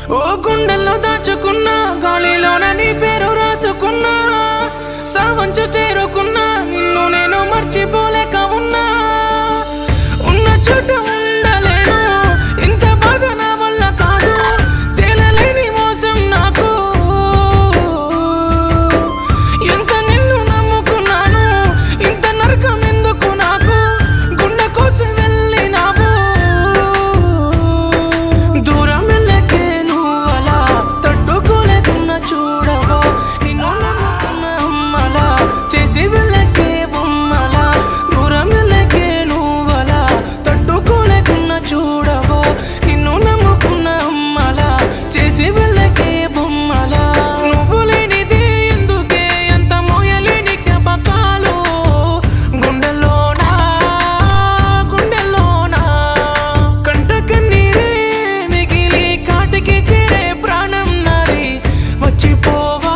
ఓ గుండెల్లో దాచుకున్నా గాలిలోన నీ పేరు రాసుకున్నా సావంచు చేరుకున్నా నిన్ను నేను మర్చిపోలేక ఉన్నా ఉన్న చోట ఉండలేను ఇంత బాధ నా వల్ల కాదు తేలలేని మోసం నాకు ఎంత నిన్ను నమ్ముకున్నాను ఇంత నరకం ఎందుకు నాకు గుండె కోసం వెళ్ళినావు దూరం వెళ్ళకే నువ్వలా తట్టుకోలేకున్నా చూడవా నిన్ను నమ్ముకున్న అమ్మలా చేసి వెళ్ళకే బొమ్మలా దూరం వెళ్ళకే నువ్వలా తట్టుకోలేకున్నా చూడవా నిన్ను నమ్ముకున్న అమ్మలా చేసి వెళ్ళకే బొమ్మలా నువ్వు లేనిది ఎందుకే ఎంత మోయలేని జ్ఞాపకాలు గుండెల్లోనా కంట కన్నీరే మిగిలి కాటికి చేరే ప్రాణం నాది వచ్చిపోవా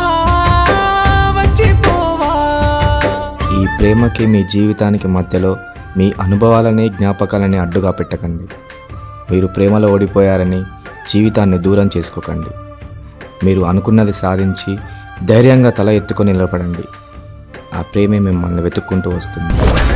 ఈ ప్రేమకి మీ జీవితానికి మధ్యలో మీ అనుభవాలని జ్ఞాపకాలని అడ్డుగా పెట్టకండి. మీరు ప్రేమలో ఓడిపోయారని జీవితాన్ని దూరం చేసుకోకండి. మీరు అనుకున్నది సాధించి ధైర్యంగా తల ఎత్తుకొని నిలబడండి. ఆ ప్రేమే మిమ్మల్ని వెతుక్కుంటూ వస్తుంది.